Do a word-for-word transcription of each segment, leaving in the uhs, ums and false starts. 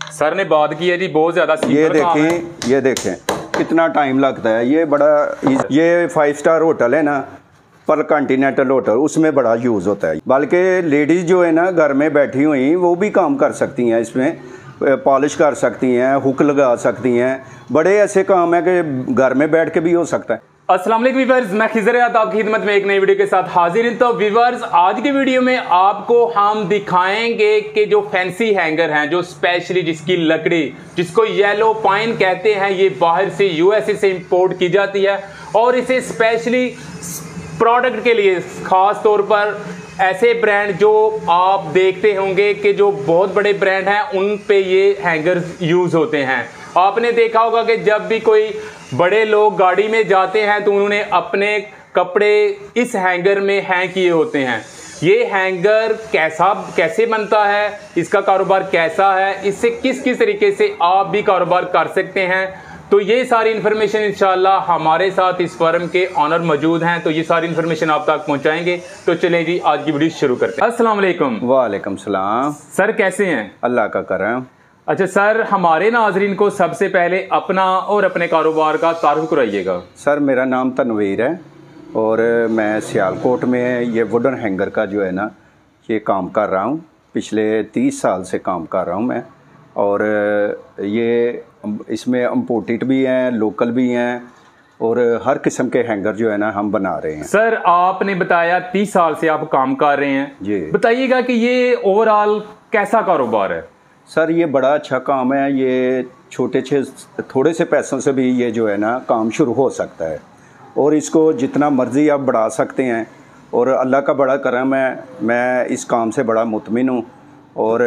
Sir ने बात की है जी बहुत ज़्यादा। ये देखें, ये देखें कितना टाइम लगता है। ये बड़ा, ये फाइव स्टार होटल है ना, पर कॉन्टिनेंटल होटल, उसमें बड़ा यूज़ होता है। बल्कि लेडीज़ जो है ना घर में बैठी हुई वो भी काम कर सकती हैं, इसमें पॉलिश कर सकती हैं, हुक लगा सकती हैं। बड़े ऐसे काम है कि घर में बैठ के भी हो सकता है। अस्सलाम वालेकुम व्यूअर्स, मैं खिजर हयात आपकी खिदमत में एक नई वीडियो के साथ हाजिर हूं। तो व्यूअर्स, आज की वीडियो में आपको हम दिखाएंगे कि जो फैंसी हैंगर हैं, जो स्पेशली जिसकी लकड़ी, जिसको येलो पाइन कहते हैं, ये बाहर से यूएसए से इंपोर्ट की जाती है और इसे स्पेशली प्रोडक्ट के लिए खास तौर पर ऐसे ब्रांड जो आप देखते होंगे कि जो बहुत बड़े ब्रांड हैं उन पे ये हैंगर्स यूज़ होते हैं। आपने देखा होगा कि जब भी कोई बड़े लोग गाड़ी में जाते हैं तो उन्होंने अपने कपड़े इस हैंगर में हैंग किए होते हैं। ये हैंगर कैसा कैसे बनता है, इसका कारोबार कैसा है, इससे किस किस तरीके से आप भी कारोबार कर सकते हैं, तो ये सारी इन्फॉर्मेशन इंशाल्लाह हमारे साथ इस फर्म के ऑनर मौजूद हैं, तो ये सारी इन्फॉर्मेशन आप तक पहुंचाएंगे। तो चलें जी, आज की वीडियो शुरू करते हैं। अस्सलाम वालेकुम। वालेकुम सलाम। सर कैसे हैं? अल्लाह का करम। अच्छा सर, हमारे नाजरीन को सबसे पहले अपना और अपने कारोबार का तारुफ कराइएगा। सर मेरा नाम तनवीर है और मैं सियालकोट में ये वुडन हैंगर का जो है ना ये काम कर रहा हूँ। पिछले तीस साल से काम कर रहा हूँ मैं। और ये इसमें इम्पोर्टेड भी हैं, लोकल भी हैं और हर किस्म के हैंगर जो है ना हम बना रहे हैं। सर आपने बताया तीस साल से आप काम कर रहे हैं जी। बताइएगा कि ये ओवरऑल कैसा कारोबार है? सर ये बड़ा अच्छा काम है। ये छोटे छे थोड़े से पैसों से भी ये जो है ना काम शुरू हो सकता है और इसको जितना मर्ज़ी आप बढ़ा सकते हैं और अल्लाह का बड़ा करम है। मैं इस काम से बड़ा मुतमिन हूँ और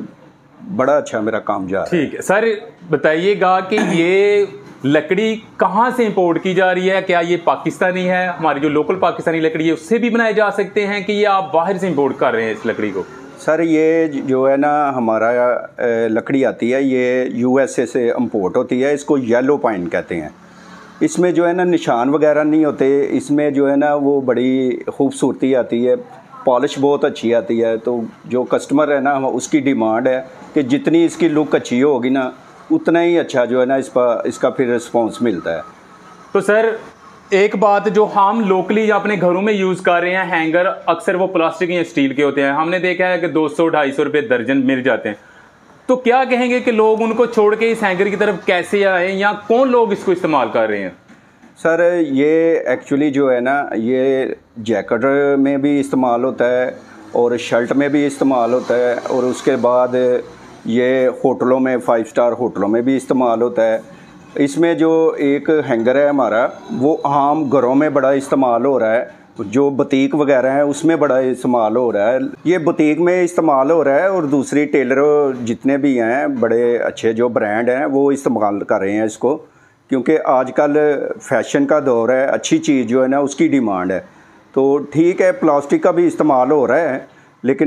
बड़ा अच्छा मेरा काम जा रहा है। ठीक है सर, बताइएगा कि ये लकड़ी कहाँ से इंपोर्ट की जा रही है? क्या ये पाकिस्तानी है, हमारी जो लोकल पाकिस्तानी लकड़ी है उससे भी बनाए जा सकते हैं कि ये आप बाहर से इंपोर्ट कर रहे हैं इस लकड़ी को? सर ये जो है ना हमारा लकड़ी आती है, ये यूएसए से इंपोर्ट होती है। इसको येलो पाइन कहते हैं। इसमें जो है ना निशान वगैरह नहीं होते, इसमें जो है ना वो बड़ी खूबसूरती आती है, पॉलिश बहुत अच्छी आती है। तो जो कस्टमर है ना उसकी डिमांड है कि जितनी इसकी लुक अच्छी होगी ना उतना ही अच्छा जो है ना इस पर इसका फिर रिस्पॉन्स मिलता है। तो सर एक बात, जो हम लोकली अपने घरों में यूज़ कर रहे हैं हैंगर, अक्सर वो प्लास्टिक या स्टील के होते हैं। हमने देखा है कि दो सौ ढाई सौ रुपये दर्जन मिल जाते हैं। तो क्या कहेंगे कि लोग उनको छोड़ के इस हैंगर की तरफ कैसे आए, या कौन लोग इसको इस्तेमाल कर रहे हैं? सर ये एक्चुअली जो है ना ये जैकेट में भी इस्तेमाल होता है और शर्ट में भी इस्तेमाल होता है और उसके बाद ये होटलों में, फाइव स्टार होटलों में भी इस्तेमाल होता है। इसमें जो एक हैंगर है हमारा वो आम घरों में बड़ा इस्तेमाल हो रहा है, जो बुटीक वगैरह है उसमें बड़ा इस्तेमाल हो रहा है। ये बुटीक में इस्तेमाल हो रहा है और दूसरी टेलर जितने भी हैं बड़े अच्छे जो ब्रांड हैं वो इस्तेमाल कर रहे हैं इसको, क्योंकि आजकल फैशन का दौर है, अच्छी चीज़ जो है ना उसकी डिमांड है। तो ठीक है प्लास्टिक का भी इस्तेमाल हो रहा है, लेकिन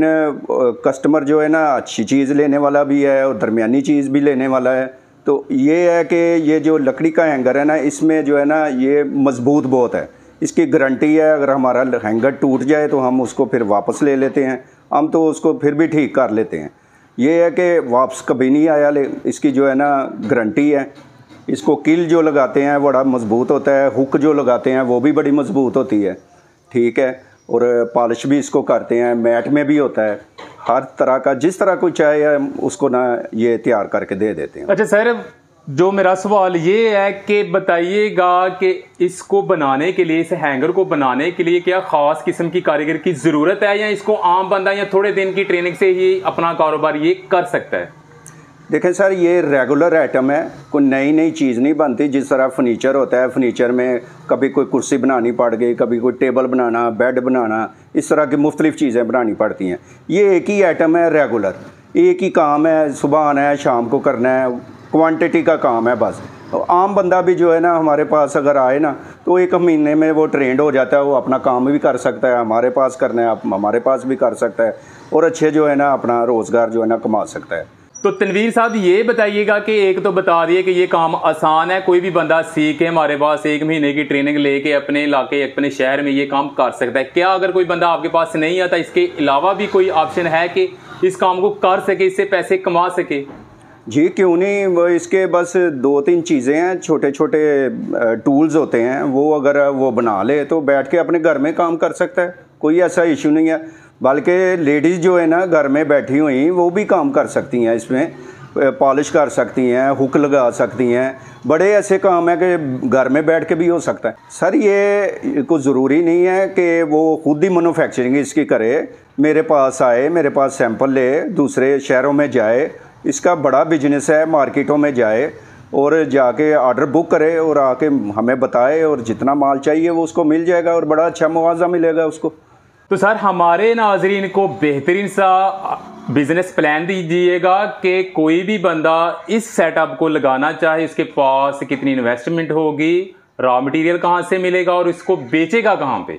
कस्टमर जो है ना अच्छी चीज़ लेने वाला भी है और दरमियानी चीज़ भी लेने वाला है। तो ये है कि ये जो लकड़ी का हैंगर है ना इसमें जो है ना ये मज़बूत बहुत है, इसकी गारंटी है। अगर हमारा हैंगर टूट जाए तो हम उसको फिर वापस ले लेते हैं, हम तो उसको फिर भी ठीक कर लेते हैं। ये है कि वापस कभी नहीं आया, ले इसकी जो है ना गारंटी है। इसको किल जो लगाते हैं बड़ा मज़बूत होता है, हुक जो लगाते हैं वो भी बड़ी मज़बूत होती है, ठीक है। और पॉलिश भी इसको करते हैं, मैट में भी होता है, हर तरह का जिस तरह कोई चाहे उसको ना ये तैयार करके दे देते हैं। अच्छा सर, जो मेरा सवाल ये है कि बताइएगा कि इसको बनाने के लिए, इस हैंगर को बनाने के लिए क्या ख़ास किस्म की कारीगर की ज़रूरत है, या इसको आम बंदा या थोड़े दिन की ट्रेनिंग से ही अपना कारोबार ये कर सकता है? देखें सर ये रेगुलर आइटम है, कोई नई नई चीज़ नहीं बनती। जिस तरह फर्नीचर होता है, फर्नीचर में कभी कोई कुर्सी बनानी पड़ गई, कभी कोई टेबल बनाना, बेड बनाना, इस तरह की मुख्तलिफ़ चीज़ें बनानी पड़ती हैं। ये एक ही आइटम है रेगुलर, एक ही काम है, सुबह आना है शाम को करना है, क्वांटिटी का काम है बस। तो आम बंदा भी जो है ना हमारे पास अगर आए ना तो एक महीने में वो ट्रेंड हो जाता है, वो अपना काम भी कर सकता है, हमारे पास करना है आप हमारे पास भी कर सकता है और अच्छे जो है ना अपना रोज़गार जो है ना कमा सकता है। तो तनवीर साहब ये बताइएगा कि एक तो बता दिए कि ये काम आसान है, कोई भी बंदा सीख के हमारे पास एक महीने की ट्रेनिंग लेके अपने इलाके अपने शहर में ये काम कर सकता है। क्या अगर कोई बंदा आपके पास नहीं आता, इसके अलावा भी कोई ऑप्शन है कि इस काम को कर सके, इससे पैसे कमा सके? जी क्यों नहीं, वो इसके बस दो तीन चीज़ें हैं, छोटे छोटे टूल्स होते हैं, वो अगर वो बना ले तो बैठ के अपने घर में काम कर सकता है, कोई ऐसा इशू नहीं है। बल्कि लेडीज़ जो है ना घर में बैठी हुई वो भी काम कर सकती हैं, इसमें पॉलिश कर सकती हैं, हुक लगा सकती हैं, बड़े ऐसे काम है कि घर में बैठ के भी हो सकता है। सर ये कुछ ज़रूरी नहीं है कि वो खुद ही मैन्युफैक्चरिंग इसकी करे, मेरे पास आए, मेरे पास सैंपल ले, दूसरे शहरों में जाए, इसका बड़ा बिजनेस है, मार्केटों में जाए और जाके ऑर्डर बुक करे और आके हमें बताए और जितना माल चाहिए वो उसको मिल जाएगा और बड़ा अच्छा मुआवजा मिलेगा उसको। तो सर हमारे नाजरीन को बेहतरीन सा बिजनेस प्लान दीजिएगा कि कोई भी बंदा इस सेटअप को लगाना चाहे, उसके पास कितनी इन्वेस्टमेंट होगी, रॉ मटेरियल कहाँ से मिलेगा और इसको बेचेगा कहाँ पे?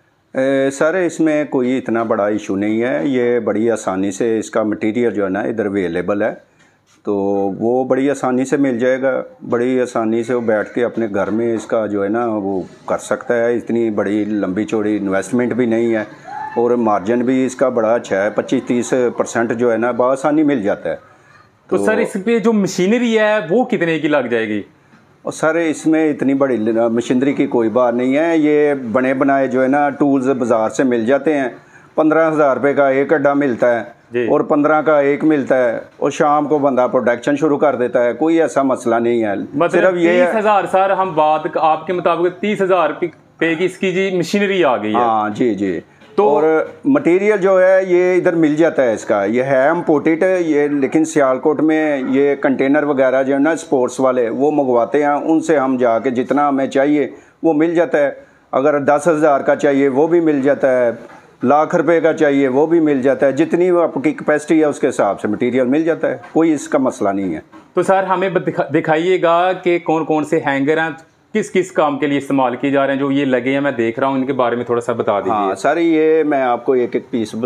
ए, सर इसमें कोई इतना बड़ा इशू नहीं है, ये बड़ी आसानी से इसका मटेरियल जो है ना इधर अवेलेबल है, तो वो बड़ी आसानी से मिल जाएगा, बड़ी आसानी से वो बैठ के अपने घर में इसका जो है ना वो कर सकता है। इतनी बड़ी लंबी चौड़ी इन्वेस्टमेंट भी नहीं है और मार्जिन भी इसका बड़ा अच्छा है, पच्चीस तीस परसेंट जो है ना बआसानी मिल जाता है। तो, तो सर इस पे जो मशीनरी है वो कितने की लग जाएगी? और सर इसमें इतनी बड़ी मशीनरी की कोई बात नहीं है, ये बने बनाए जो है ना टूल्स बाज़ार से मिल जाते हैं, पंद्रह हज़ार रुपये का एक अड्डा मिलता है और पंद्रह का एक मिलता है और शाम को बंदा प्रोडक्शन शुरू कर देता है, कोई ऐसा मसला नहीं है। मतलब सिर्फ ये तीस हज़ार सर हम बात आपके मुताबिक तीस हज़ार रुपये की इसकी जी मशीनरी आ गई है। हाँ जी जी। तो और मटेरियल जो है ये इधर मिल जाता है इसका, ये है इम्पोर्टेड ये, लेकिन सियालकोट में ये कंटेनर वगैरह जो है ना स्पोर्ट्स वाले वो मंगवाते हैं, उनसे हम जाके जितना हमें चाहिए वो मिल जाता है। अगर दस हज़ार का चाहिए वो भी मिल जाता है, लाख रुपए का चाहिए वो भी मिल जाता है, जितनी आपकी कैपेसिटी है उसके हिसाब से मटेरियल मिल जाता है, कोई इसका मसला नहीं है। तो सर हमें दिखाइएगा कि कौन कौन से हैंगर हैं, किस किस काम के लिए इस्तेमाल किए जा रहे हैं, जो ये लगे हैं मैं देख रहा हूँ, इनके बारे में थोड़ा सा बता दीजिए। हाँ सर ये मैं आपको एक एक पीस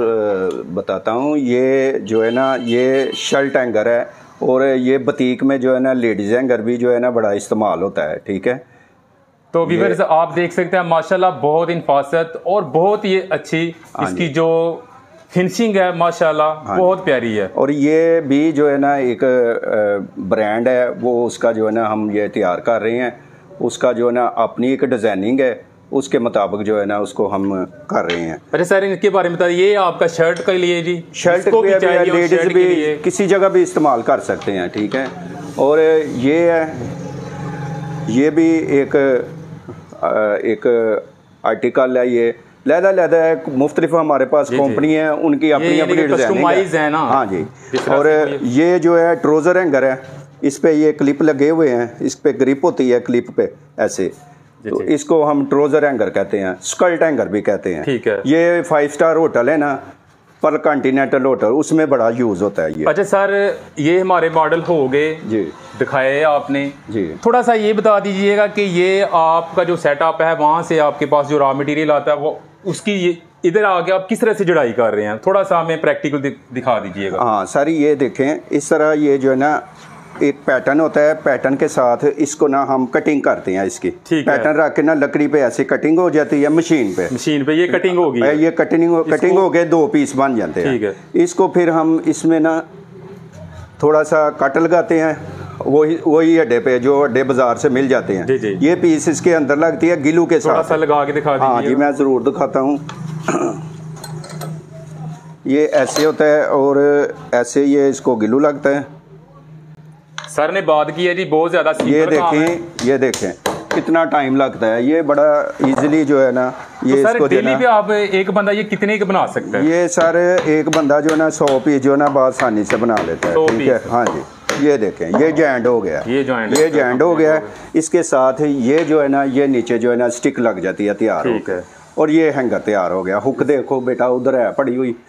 बताता हूँ। ये जो है ना ये शर्ट हैंगर है और ये बतीक में जो है ना लेडीज़ हैंगर भी जो है ना बड़ा इस्तेमाल होता है, ठीक है। तो व्यूअर्स आप देख सकते हैं माशाल्लाह बहुत हिफाजत और बहुत ये अच्छी इसकी जो फिनिशिंग है माशाल्लाह बहुत प्यारी है। और ये भी जो है ना एक ब्रांड है वो उसका जो है ना हम ये तैयार कर रहे हैं, उसका जो है ना अपनी एक डिज़ाइनिंग है, उसके मुताबिक जो है ना उसको हम कर रहे हैं। अरे सर इनके बारे में बताइए, ये आपका शर्ट के लिए जी, शर्ट को भी लेडीज़ भी किसी जगह भी इस्तेमाल कर सकते हैं, ठीक है। और ये है ये भी एक एक आर्टिकल है, ये लहदा लहदा है, मुख्तलिफ हमारे पास कंपनी है, उनकी अपनी अपनी डिज़ाइनिंग है ना। हाँ जी। और ये जो है ट्रोज़र हैंगर है, इस पे ये क्लिप लगे हुए हैं, इस पे ग्रिप होती है क्लिप पे ऐसे, तो इसको हम ट्रोज़र हैंगर कहते हैं, स्कर्ट हैंगर भी कहते हैं। ठीक है। ये फाइव स्टार होटल है ना, पर कॉन्टिनेंटल होटल, उसमें बड़ा यूज़ होता है ये। अच्छा सर ये हमारे मॉडल हो गए जी, दिखाए आपने जी। थोड़ा सा ये बता दीजिएगा कि ये आपका जो सेटअप है वहाँ से आपके पास जो रॉ मटेरियल आता है वो उसकी ये इधर आके आप किस तरह से जुड़ाई कर रहे हैं, थोड़ा सा हमें प्रैक्टिकल दि, दिखा दीजिएगा। हाँ सर ये देखें, इस तरह ये जो है ना एक पैटर्न होता है, पैटर्न के साथ इसको ना हम कटिंग करते हैं, इसकी पैटर्न रख के ना लकड़ी पे ऐसे कटिंग हो जाती है, मशीन पे मशीन पे ये कटिंग होगी, ये कटिंग कटिंग हो गए दो पीस बन जाते हैं। ठीक है। इसको फिर हम इसमें ना थोड़ा सा कट लगाते हैं, वही वही अड्डे पे जो अड्डे बाजार से मिल जाते हैं। जी जी। ये पीस इसके अंदर लगती है गिलू के साथ, थोड़ा सा लगा के दिखा दीजिए। हाँ जी मैं ज़रूर दिखाता हूँ। ये ऐसे होता है और ऐसे ये इसको गिलू लगता है। सर ने बात की है जी बहुत ज़्यादा, ये देखें ये देखें कितना टाइम लगता है, ये बड़ा इजीली जो है ना ये तो इसको डेली पे आप एक बंदा ये कितने का बना सकता है? ये सर एक बंदा जो है ना सौ पीस जो है ना बहुत आसानी से बना लेता है, ठीक है। हाँ जी ये देखें ये जॉइंट हो गया, ये जॉइंट ये जॉइंट हो गया। इसके साथ ये जो है ना ये नीचे जो है ना स्टिक लग जाती है, तैयार हो गया। और ये हैंगर तैयार हो गया। हुक देखो बेटा उधर है पड़ी हुई,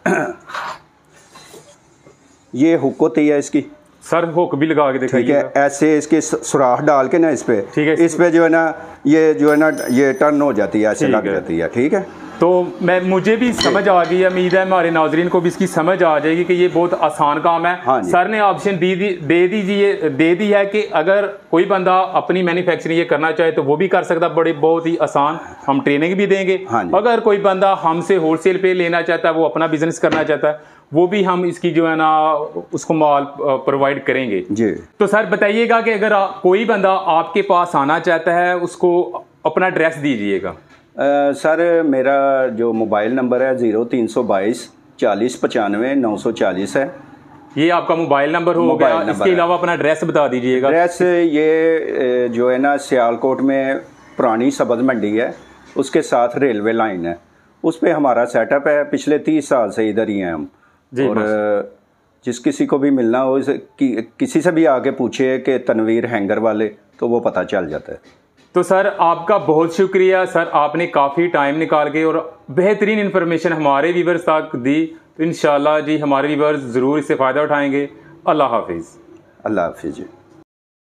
ये हुक होती है इसकी सर, हुक भी लगा के दिखाइए। ठीक है, ऐसे इसके सुराख डाल के ना इस पे, ठीक है, इस पे जो है ना ये जो है ना ये टर्न हो जाती है, ऐसे लग जाती है, ठीक है। तो मैं मुझे भी समझ आ गई, उम्मीद है हमारे नाजरीन को भी इसकी समझ आ जाएगी कि ये बहुत आसान काम है। हाँ सर ने ऑप्शन दी दी दे दीजिए दे दी है कि अगर कोई बंदा अपनी मैन्युफैक्चरिंग ये करना चाहे तो वो भी कर सकता, बड़े बहुत ही आसान, हम ट्रेनिंग भी देंगे। हाँ अगर कोई बंदा हमसे होलसेल पे लेना चाहता है, वो अपना बिजनेस करना चाहता है, वो भी हम इसकी जो है ना उसको माल प्रोवाइड करेंगे जी। तो सर बताइएगा कि अगर कोई बंदा आपके पास आना चाहता है उसको अपना एड्रेस दीजिएगा। Uh, सर मेरा जो मोबाइल नंबर है ज़ीरो तीन सौ बाईस चालीस पचानवे नौ सौ चालीस है। ये आपका मोबाइल नंबर हो गया, इसके अलावा अपना एड्रेस बता दीजिएगा। एड्रेस ये जो है ना सियालकोट में पुरानी सब्ज़ मंडी है, उसके साथ रेलवे लाइन है, उस पर हमारा सेटअप है। पिछले तीस साल से इधर ही हैं हम। और जिस किसी को भी मिलना हो कि, किसी से भी आके पूछे कि तनवीर हैंगर वाले, तो वो पता चल जाता है। तो सर आपका बहुत शुक्रिया सर, आपने काफ़ी टाइम निकाल के और बेहतरीन इन्फॉर्मेशन हमारे व्यूवर्स तक दी। तो इंशाल्लाह जी हमारे व्यूवर्स ज़रूर इससे फ़ायदा उठाएंगे। अल्लाह हाफिज़। अल्लाह हाफिज़।